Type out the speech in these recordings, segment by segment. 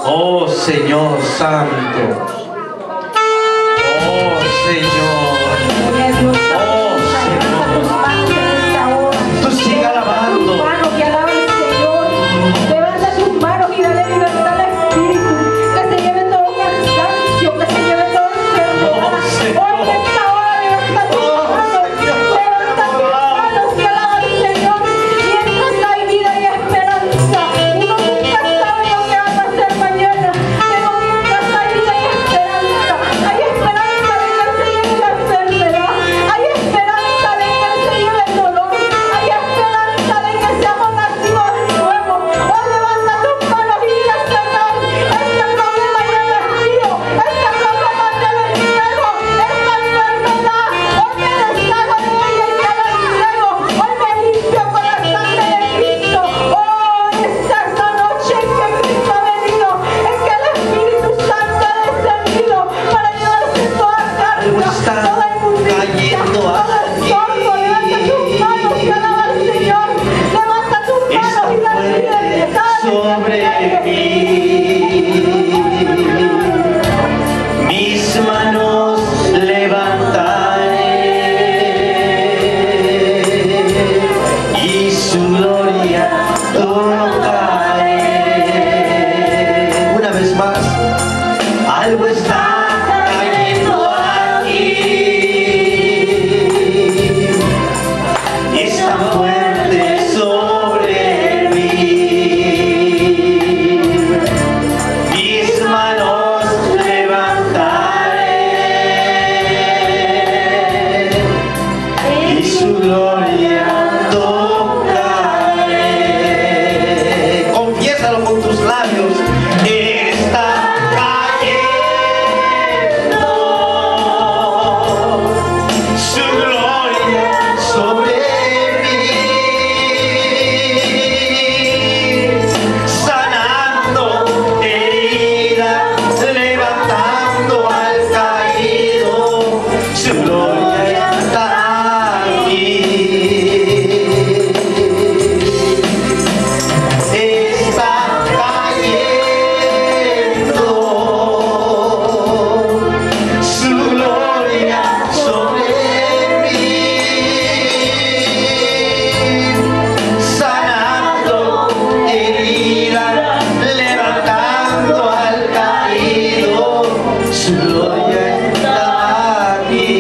Oh Señor Santo. Oh Señor. Oh Señor. Tú sigue alabando. Que alabe al Señor. Levanta tus manos y dale libertad al Espíritu. Que se lleve todo cansancio, que se lleve todo enfermedad. Hoy en esta hora levanta tus manos. Levanta tus manos y alaba al Señor. Mientras hay vida y esperanza. Uno nunca sabe lo que va a pasar mañana. Pero mientras hay vida y esperanza. Hay esperanza de que se lleve la enfermedad. Hay esperanza de que se lleve el dolor. Hay esperanza de que seamos nacidos de nuevo. Hoy levanta tus manos y dile, Señor, este problema ya no es mío. Este problema te lo entrego. Esta enfermedad, hoy me deshago de ella y te la entrego. Hoy me limpio con la sangre de Cristo. Oh, esta es la noche en que Cristo ha venido, en que el Espíritu Santo ha descendido para llevarse toda carga, toda inmundicia, todo estorbo. Levanta tus manos y alaba al Señor. Levanta tus manos y dale libertad sobre mí. Mis manos levantaré y su gloria tocaré. Una vez más, algo está cayendo aquí. Es tan fuerte sobre mí. Mis manos levantaré y su gloria tocaré. Confiésalo con tus labios. Está cayendo su gloria sobre mí, sanando heridas, levantando al caído. Su gloria está aquí. Está cayendo su gloria sobre mí, sanando heridas, levantando al caído. Su gloria está aquí.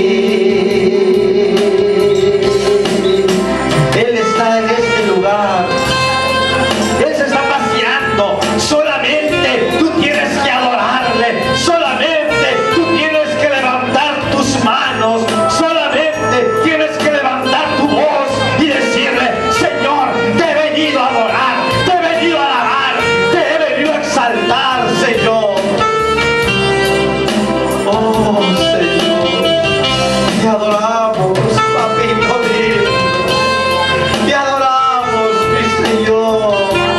Él está en este lugar. Él se está paseando. Solamente tú tienes que adorarle. Solamente tú tienes que levantar tus manos. Solamente tienes que levantar tu voz y decirle: Señor, te he venido a adorar, te he venido a alabar, te he venido a exaltar, Señor. Oh, Señor, te adoramos, papito mío. Te adoramos, mi Señor.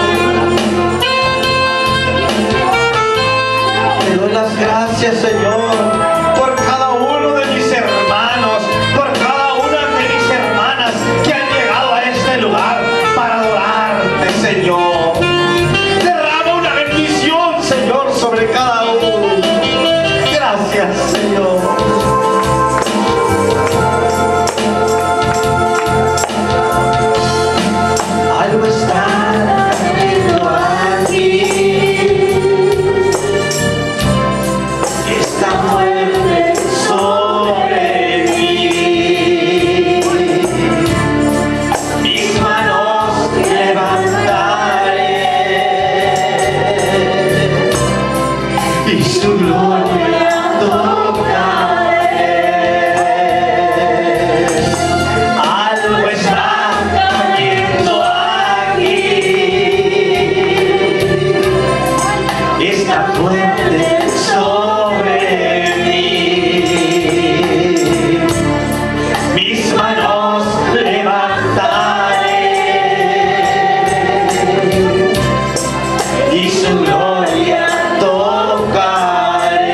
Te doy las gracias, Señor, por cada uno de mis hermanos, por cada una de mis hermanas que han llegado a este lugar para adorarte, Señor. Derrama una bendición, Señor, sobre cada uno. Gracias, Señor. Algo está cayendo aquí. Está fuerte sobre mí. Mis manos levantaré y su gloria tocaré. Algo está cayendo aquí. Está fuerte sobre mí. Mis manos levantaré y su gloria tocaré.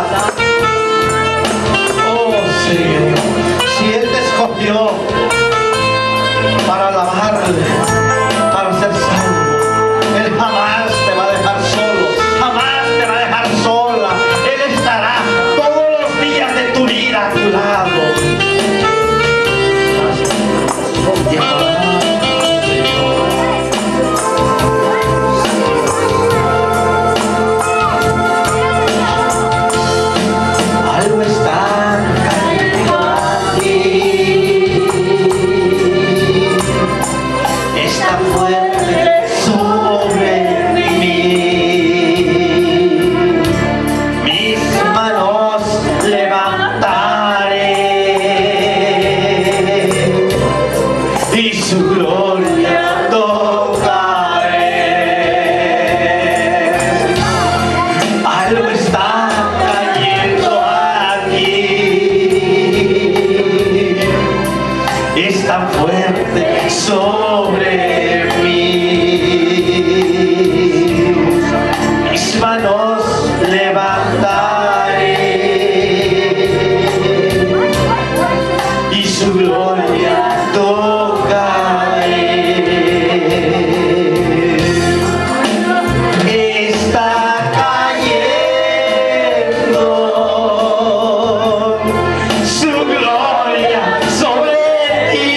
Oh Señor, si Él te escogió para alabarle, para ser salvo, Él jamás te va a dejar solo, jamás te va a dejar sola. Él estará todos los días de tu vida a tu lado. Algo está cayendo aquí, está fuerte sobre mí. Mis manos levantaré y su gloria tocaré. Algo está cayendo aquí, es tan fuerte sobre mí. Mis manos levantaré y su gloria tocaré. Está cayendo su gloria sobre ti,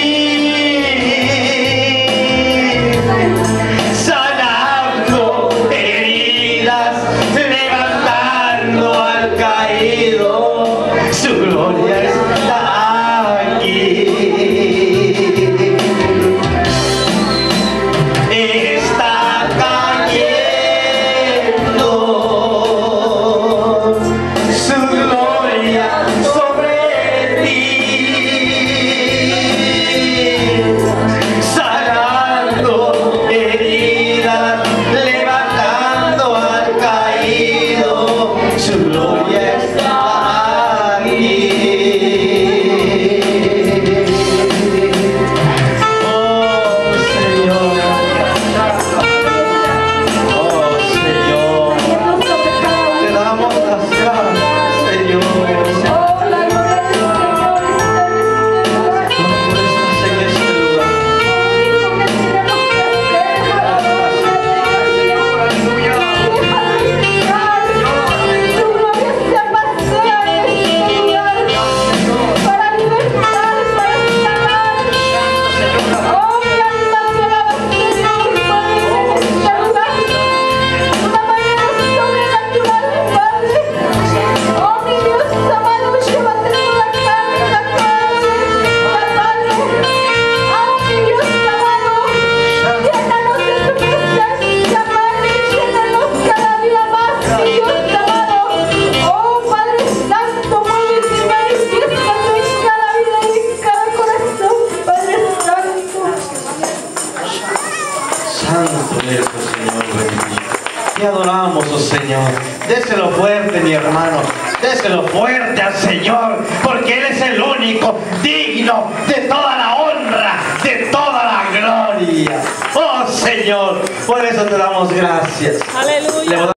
sanando heridas, levantando al caído. Su gloria está aquí. Está cayendo su gloria sobre ti, sanando heridas, levantando al caído. Su gloria está aquí. Santo eres, Señor bendito. Te adoramos, oh Señor. Déselo fuerte, mi hermano. Déselo fuerte al Señor, porque Él es el único digno de toda la honra, de toda la gloria. Oh Señor, por eso te damos gracias. Aleluya.